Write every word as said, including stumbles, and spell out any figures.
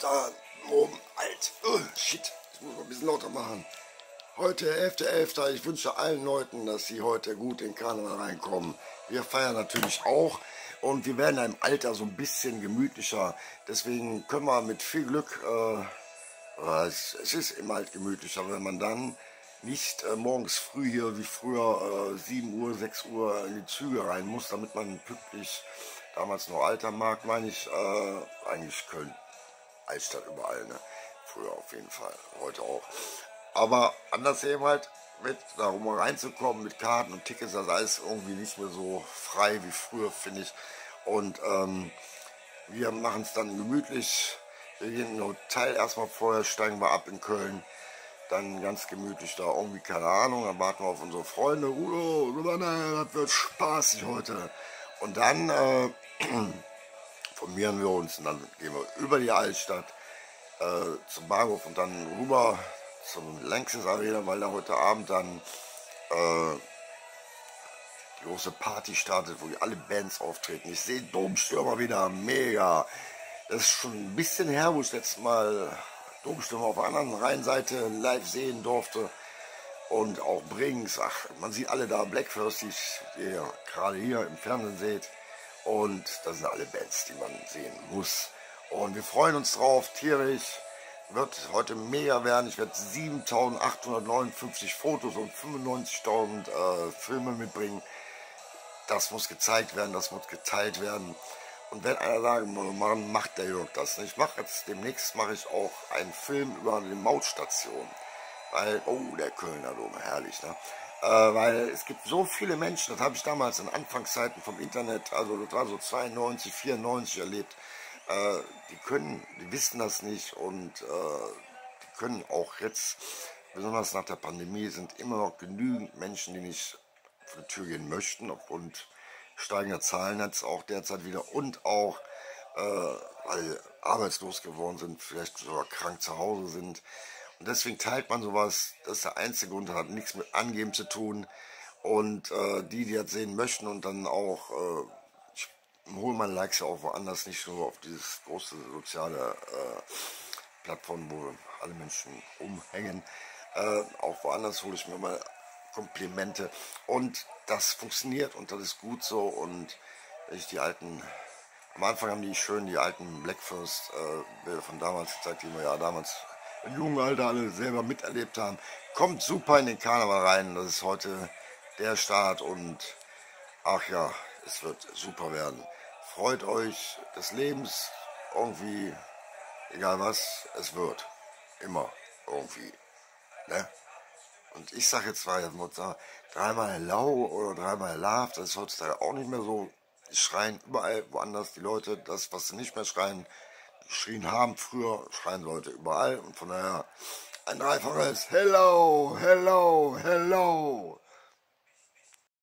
da oben alt. Oh, shit, ich muss mal ein bisschen lauter machen. Heute elfter elfter Ich wünsche allen Leuten, dass sie heute gut in Karneval reinkommen. Wir feiern natürlich auch und wir werden im Alter so ein bisschen gemütlicher. Deswegen können wir mit viel Glück, äh, es, es ist immer halt gemütlicher, wenn man dann nicht äh, morgens früh hier wie früher äh, sieben Uhr, sechs Uhr in die Züge rein muss, damit man pünktlich, damals noch Alter Markt, meine ich, äh, eigentlich Köln, Altstadt überall, ne? Früher auf jeden Fall, heute auch. Aber anders eben halt, mit darum reinzukommen mit Karten und Tickets, das ist alles irgendwie nicht mehr so frei wie früher, finde ich. Und ähm, wir machen es dann gemütlich. Wir gehen in ein Hotel erstmal vorher, steigen wir ab in Köln. Dann ganz gemütlich da irgendwie, keine Ahnung, dann warten wir auf unsere Freunde. Udo, das wird spaßig heute. Und dann äh, formieren wir uns und dann gehen wir über die Altstadt äh, zum Bahnhof und dann rüber zum Lanxess Arena, weil da heute Abend dann äh, die große Party startet, wo alle Bands auftreten. Ich sehe Domstürmer wieder, mega. Das ist schon ein bisschen her, wo ich letztes Mal Domstürmer auf der anderen Rheinseite live sehen durfte. Und auch Brings, ach, man sieht alle da, Blackfirst, die ihr gerade hier im Fernsehen seht. Und das sind alle Bands, die man sehen muss. Und wir freuen uns drauf, tierisch. Wird heute mega werden. Ich werde siebentausendachthundertneunundfünfzig Fotos und fünfundneunzigtausend äh, Filme mitbringen. Das muss gezeigt werden, das muss geteilt werden. Und wenn einer sagen, man macht der Jörg das. Ich mache jetzt demnächst mache ich auch einen Film über die Mautstation. Weil, oh, der Kölner Dom, herrlich, ne? Äh, weil es gibt so viele Menschen, das habe ich damals in Anfangszeiten vom Internet, also das war so zweiundneunzig, vierundneunzig erlebt. Äh, die können, die wissen das nicht und äh, die können auch jetzt, besonders nach der Pandemie, sind immer noch genügend Menschen, die nicht vor die Tür gehen möchten, aufgrund steigender Zahlen jetzt auch derzeit wieder und auch, äh, weil arbeitslos geworden sind, vielleicht sogar krank zu Hause sind. Und deswegen teilt man sowas, das ist der einzige Grund, hat nichts mit Angeben zu tun. Und äh, die, die das sehen möchten und dann auch, äh, ich hole meine Likes ja auch woanders, nicht nur auf dieses große soziale äh, Plattform, wo alle Menschen umhängen. Äh, auch woanders hole ich mir mal Komplimente. Und das funktioniert und das ist gut so. Und wenn ich die alten, am Anfang haben die schön die alten Blackfirst äh, von damals gezeigt, die wir ja damals im jungen Alter alle selber miterlebt haben. Kommt super in den Karneval rein. Das ist heute der Start und ach ja, es wird super werden. Freut euch des Lebens irgendwie, egal was, es wird. Immer irgendwie. Ne? Und ich sage jetzt zwar, jetzt muss sagen, dreimal lau oder dreimal love, das ist heutzutage auch nicht mehr so. Die schreien überall woanders die Leute, das, was sie nicht mehr schreien, geschrien haben früher, schreien Leute überall und von daher ein dreifaches Hello, Hello, Hello.